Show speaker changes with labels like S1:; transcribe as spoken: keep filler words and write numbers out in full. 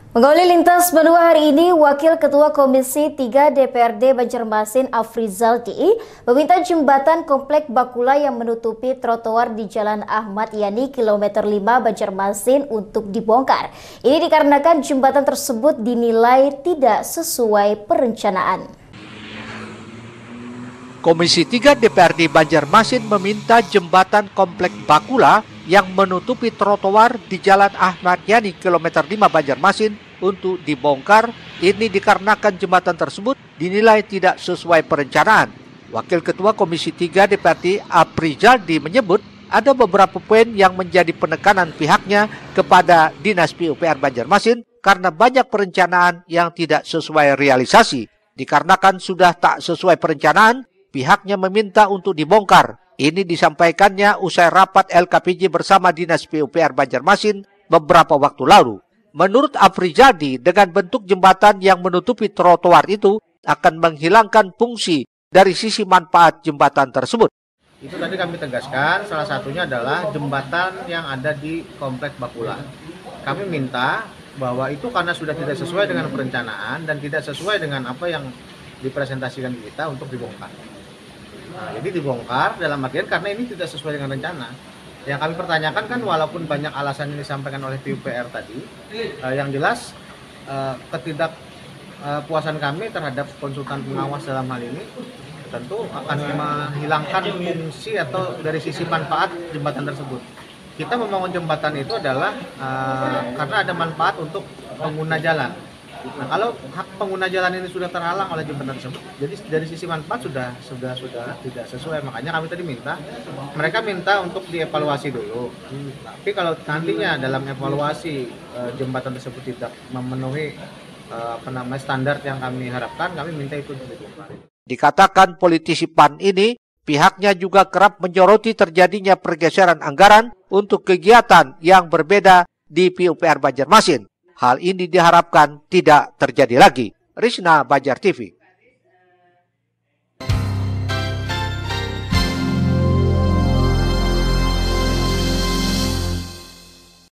S1: Mengawali lintas benua hari ini, Wakil Ketua Komisi tiga D P R D Banjarmasin Afrizaldi meminta jembatan Komplek Bakula yang menutupi trotoar di Jalan Ahmad Yani kilometer lima Banjarmasin untuk dibongkar. Ini dikarenakan jembatan tersebut dinilai tidak sesuai perencanaan.
S2: Komisi tiga D P R D Banjarmasin meminta jembatan Komplek Bakula yang menutupi trotoar di Jalan Ahmad Yani kilometer lima Banjarmasin untuk dibongkar. Ini dikarenakan jembatan tersebut dinilai tidak sesuai perencanaan. Wakil Ketua Komisi tiga D P R D Afrizaldi menyebut ada beberapa poin yang menjadi penekanan pihaknya kepada Dinas P U P R Banjarmasin karena banyak perencanaan yang tidak sesuai realisasi. Dikarenakan sudah tak sesuai perencanaan, pihaknya meminta untuk dibongkar. Ini disampaikannya usai rapat L K P J bersama Dinas P U P R Banjarmasin beberapa waktu lalu. Menurut Afrizaldi, dengan bentuk jembatan yang menutupi trotoar itu akan menghilangkan fungsi dari sisi manfaat jembatan tersebut.
S3: Itu tadi kami tegaskan, salah satunya adalah jembatan yang ada di Komplek Bakula. Kami minta bahwa itu karena sudah tidak sesuai dengan perencanaan dan tidak sesuai dengan apa yang dipresentasikan kita untuk dibongkar. Nah, jadi dibongkar dalam artian karena ini tidak sesuai dengan rencana. Yang kami pertanyakan kan walaupun banyak alasan yang disampaikan oleh P U P R tadi, eh, yang jelas eh, ketidakpuasan kami terhadap konsultan pengawas dalam hal ini tentu akan menghilangkan fungsi atau dari sisi manfaat jembatan tersebut. Kita membangun jembatan itu adalah eh, karena ada manfaat untuk pengguna jalan. Nah, kalau hak pengguna jalan ini sudah terhalang oleh jembatan tersebut, jadi dari sisi manfaat sudah sudah sudah tidak sesuai. Makanya kami tadi minta, mereka minta untuk dievaluasi dulu. Hmm. Tapi kalau nantinya dalam evaluasi uh, jembatan tersebut tidak memenuhi uh, apa namanya standar yang kami harapkan, kami minta itu dibongkar.
S2: Dikatakan politisi P A N ini, pihaknya juga kerap menyoroti terjadinya pergeseran anggaran untuk kegiatan yang berbeda di P U P R Banjarmasin. Hal ini diharapkan tidak terjadi lagi. Rizna, Banjar T V.